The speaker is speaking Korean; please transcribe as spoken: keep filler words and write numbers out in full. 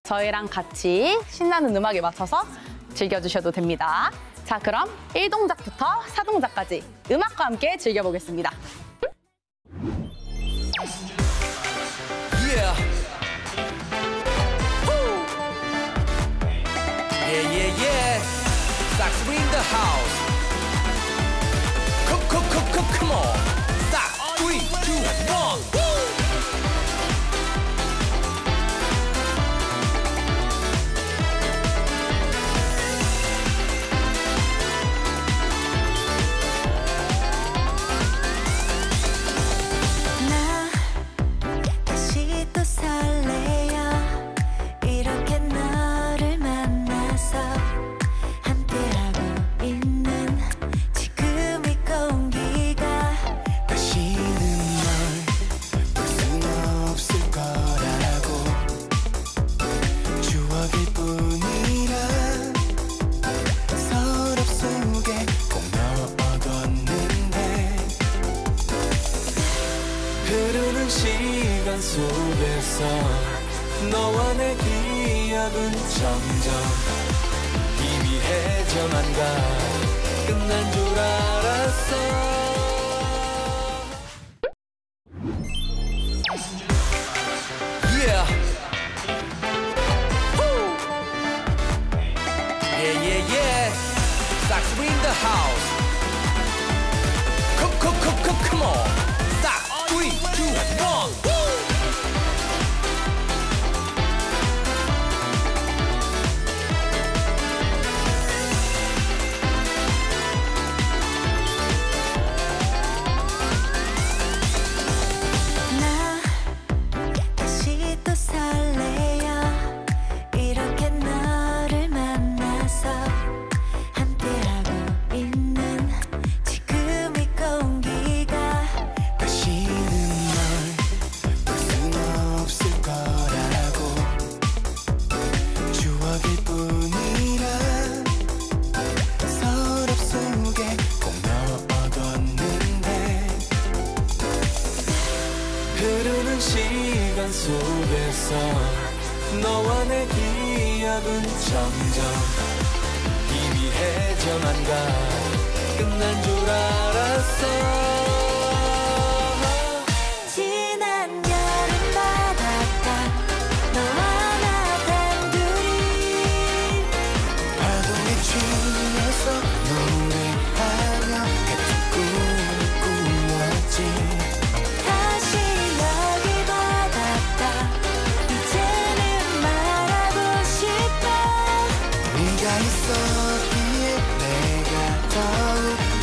저희랑 같이 신나는 음악에 맞춰서 즐겨주셔도 됩니다. 자, 그럼 일 동작부터 사 동작까지 음악과 함께 즐겨보겠습니다. Yeah. Woo. Yeah, yeah, yeah. Sax in the house. Come, come, come, come, come on. Stop. Three, two, one. Woo. 시간 속에서 너와 내 기억은 점점 희미해져만 가. 끝난 줄 알았어. Yeah. Woo. Yeah, yeah, yeah. Sax in the house. Come, come, come, come, come on. Three, two, one. Woo! 나 다시 또 설레요. 이렇게 너를 만나서 함께하고 있는 지금 이 공기가 흐르는 시간 속에서 너와 내 기억은 점점 희미해져만 가. 끝난 줄 알았어. 지난 여름 바닷가 너와 나 단둘이 파도에 취해서 노래하며 같은 꿈을 꾸었지. 있었기에 내가 더욱